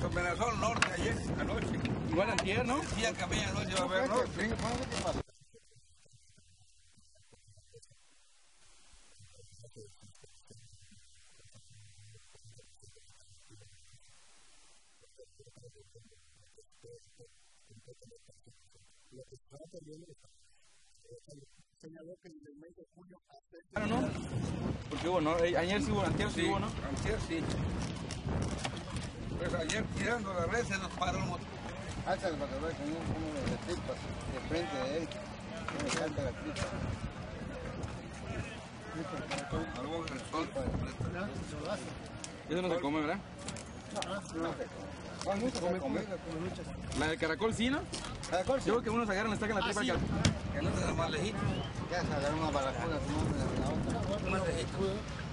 amenazó al norte ayer, anoche. Igual antier, ¿no? Sí, que a mí anoche va a haber norte. Señaló que en el mes de junio Bueno, ¿no? Porque hubo, ¿no? Ayer sí hubo, antier sí hubo, ¿no? Antier sí. Pues ayer tirando la red se nos paró el motor. alza el batador con uno de tripas de frente de él. Me salta la tripa. Algo en el sol. Eso no se come, ¿verdad? No se come. La del caracol sí, ¿no? Caracol sí. Yo creo que unos agarran, le sacan la tripa sí. Que no se da más lejito. Ya se agarra una balajuda, tomando la otra. Más lejito.